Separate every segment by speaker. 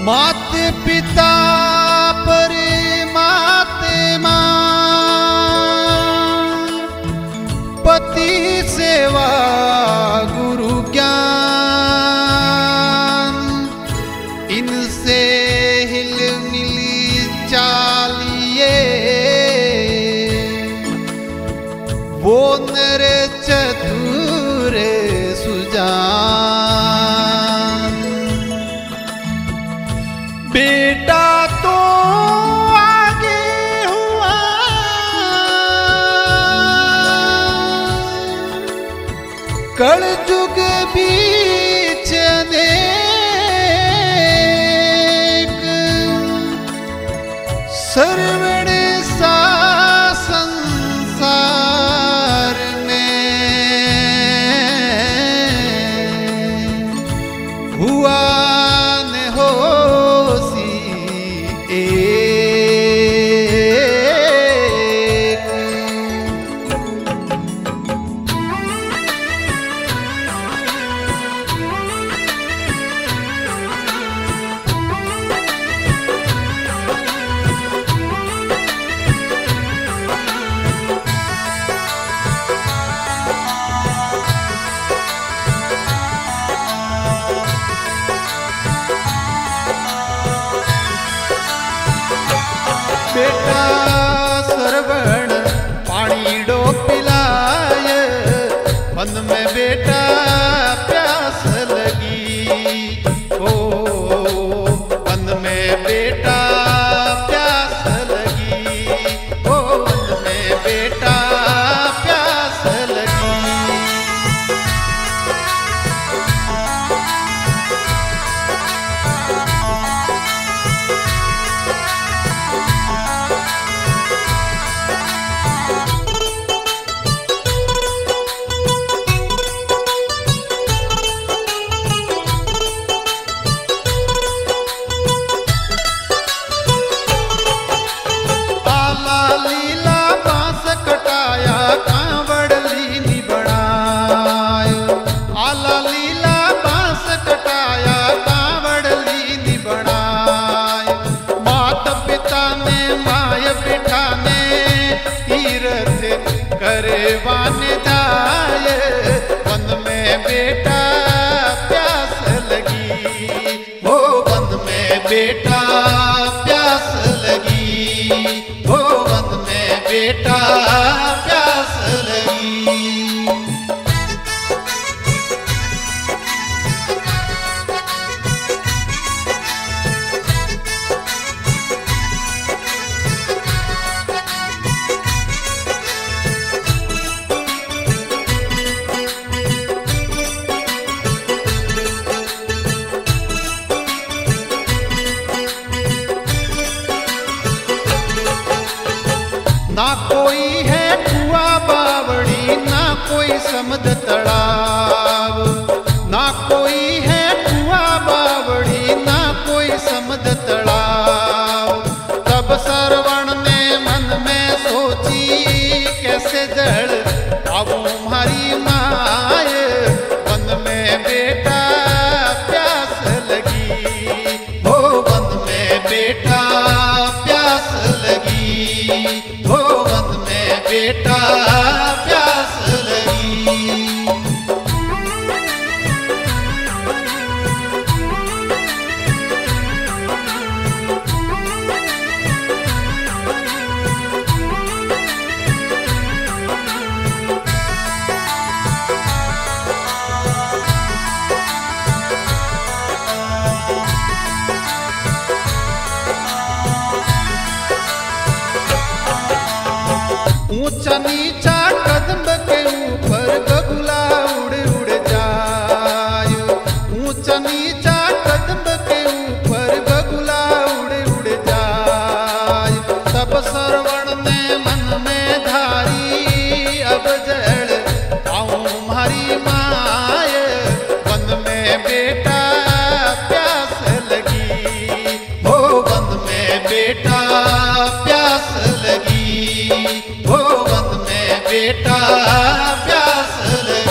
Speaker 1: मात पिता परमात्मा पति सेवा गुरु ज्ञान इनसे हिल मिली चालिए वो नर चतुर सुजान। बेटा तो आगे हुआ कलयुग बीच अनेक सर्वण सा संसार में हुआ न होसी एक। बेटा सरवण पानी डो पिलाय मन में बेटा प्यास लगी ओ मन में बेटा प्यास लगी ओ मन में बेटा प्यास लगी। लीला बांस कटाया कांवड़ लीनी बनायो आला लीला बांस कटाया कांवड़ लीनी बनायो। माता पिता ने माय बिठाने तीरथ करवाने जाए वन में बेटा प्यास लगी वो वन में बेटा प्यास लगी वो वन में बेटा प्यास लगी। ना कोई है कुआ बावड़ी ना कोई समद तड़ाव ना कोई है कुआ बावड़ी ना कोई समद तड़ाव। तब सरवण ने मन में सोची कैसे जड़ आऊं हमारी माय वन में बेटा प्यास लगी वो वन में बेटा प्यास लगी वो वन में बेटा प्यास लगी। ऊंचा नीचा कदम के ऊपर बगुला उड़ उड़ जाए ऊंचा नीचा कदम के ऊपर बगुला उड़ उड़ जाए। तब सरवण ने मन में धारी अब जड़ आऊं हमारी माय वन में बेटा प्यास लगी वो वन में बेटा प्यास लगी वो वन में बेटा प्यास लगी।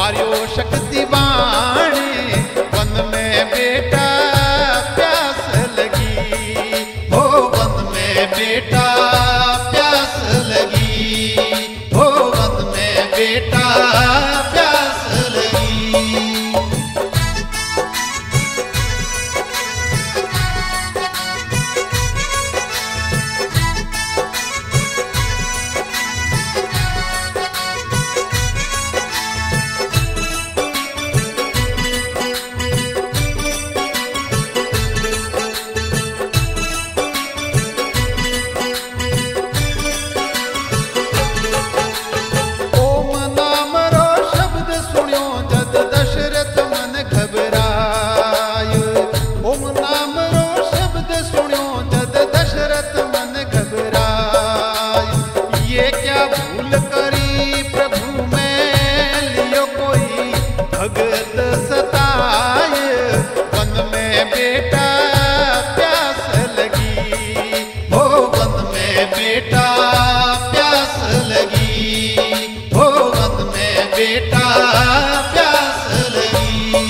Speaker 1: मारियो शक्ति बाणे वन में बेटा प्यास लगी हो वन में बेटा प्यास लगी हो वन में बेटा प्यास लगी। भगत सताए वन में बेटा प्यास लगी हो वन में बेटा प्यास लगी हो वन में बेटा प्यास लगी।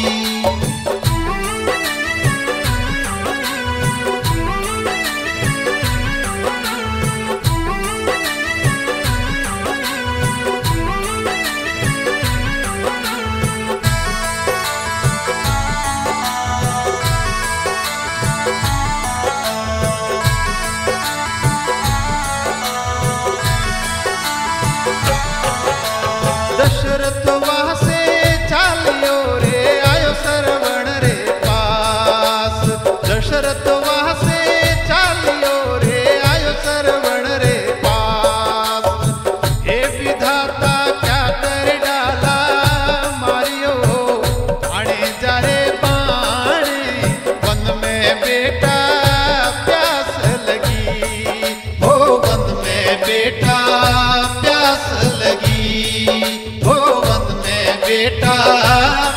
Speaker 1: दशरथ वहाँ से चालियो रे आयो सरवण रे पास दशरथ वहाँ से चालियो रे आयो सरवण रे पास हे विधाता क्या कर डाला मारियो आने जा रे बाणे वन में बेटा प्यास लगी हो वन में बेटा प्यास लगी हो वन में बेटा